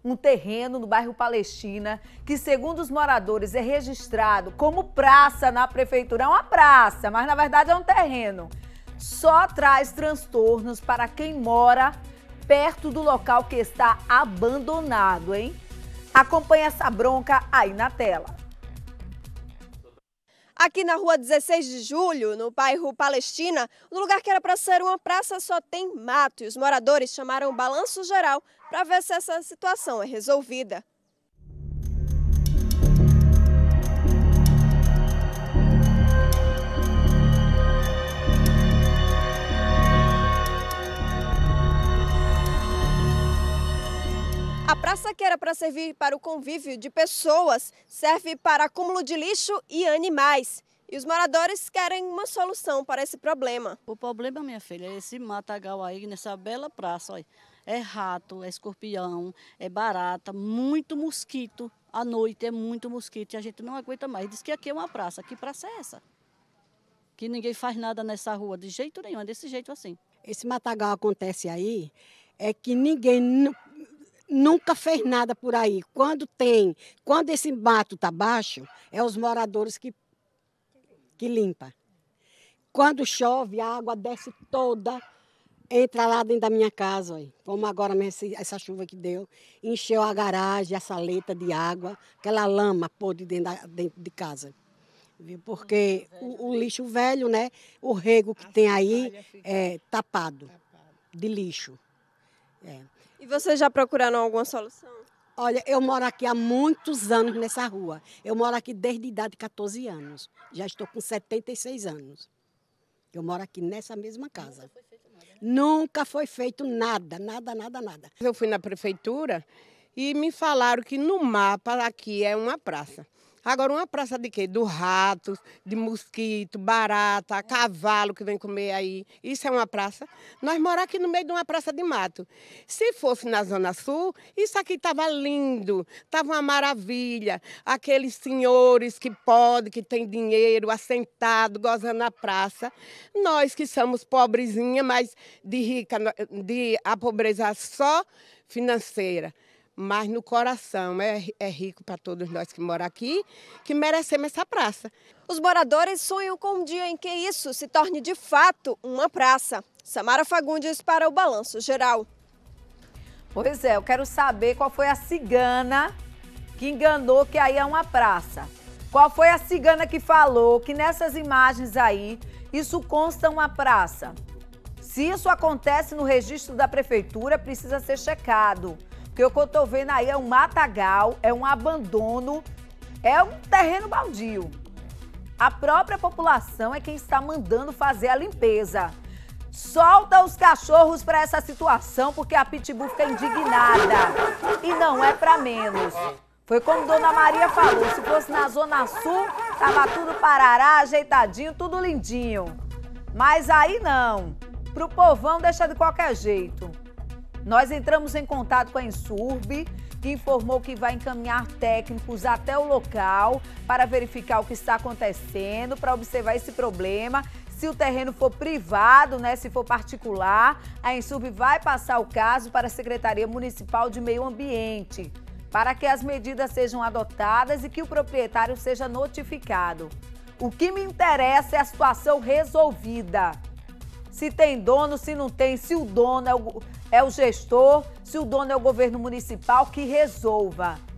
um terreno no bairro Palestina, que segundo os moradores é registrado como praça na prefeitura. É uma praça, mas na verdade é um terreno. Só traz transtornos para quem mora perto do local que está abandonado, hein? Acompanhe essa bronca aí na tela. Aqui na rua 16 de julho, no bairro Palestina, no lugar que era para ser uma praça só tem mato e os moradores chamaram o balanço geral para ver se essa situação é resolvida. A praça que era para servir para o convívio de pessoas serve para acúmulo de lixo e animais. E os moradores querem uma solução para esse problema. O problema, minha filha, é esse matagal aí nessa bela praça. Olha. É rato, é escorpião, é barata, muito mosquito. À noite é muito mosquito e a gente não aguenta mais. Diz que aqui é uma praça. Que praça é essa? Que ninguém faz nada nessa rua, de jeito nenhum, é desse jeito assim. Esse matagal acontece aí, é que ninguém nunca fez nada por aí. Quando esse mato está baixo, é os moradores que limpa. Quando chove, a água desce toda, entra lá dentro da minha casa. Ó. Como agora mesmo essa chuva que deu, encheu a garagem, a saleta de água, aquela lama podre dentro de casa. Viu? Porque o lixo velho, né? O rego que tem aí é tapado de lixo. É. E vocês já procuraram alguma solução? Olha, eu moro aqui há muitos anos nessa rua. Eu moro aqui desde a idade de 14 anos. Já estou com 76 anos. Eu moro aqui nessa mesma casa. Nunca foi feito nada, nada. Eu fui na prefeitura e me falaram que no mapa aqui é uma praça. Agora, uma praça de quê? Do rato, de mosquito, barata, cavalo que vem comer aí. Isso é uma praça? Nós moramos aqui no meio de uma praça de mato. Se fosse na Zona Sul, isso aqui estava lindo, estava uma maravilha. Aqueles senhores que podem, que têm dinheiro, assentados, gozando na praça. Nós que somos pobrezinhas, mas de rica, a pobreza só financeira. Mas no coração é rico para todos nós que moram aqui, que merecemos essa praça. Os moradores sonham com um dia em que isso se torne de fato uma praça. Samara Fagundes para o Balanço Geral. Pois é, eu quero saber qual foi a cigana que enganou que aí é uma praça. Qual foi a cigana que falou que nessas imagens aí, isso consta uma praça. Se isso acontece no registro da prefeitura, precisa ser checado. Porque o que eu estou vendo aí é um matagal, é um abandono, é um terreno baldio. A própria população é quem está mandando fazer a limpeza. Solta os cachorros para essa situação, porque a Pitbull fica indignada. E não é para menos. Foi como Dona Maria falou, se fosse na Zona Sul, tava tudo parará, ajeitadinho, tudo lindinho. Mas aí não. Pro povão deixa de qualquer jeito. Nós entramos em contato com a Insurb, que informou que vai encaminhar técnicos até o local para verificar o que está acontecendo, para observar esse problema. Se o terreno for privado, né, se for particular, a Insurb vai passar o caso para a Secretaria Municipal de Meio Ambiente, para que as medidas sejam adotadas e que o proprietário seja notificado. O que me interessa é a situação resolvida. Se tem dono, se não tem, se o dono é o gestor, se o dono é o governo municipal, que resolva.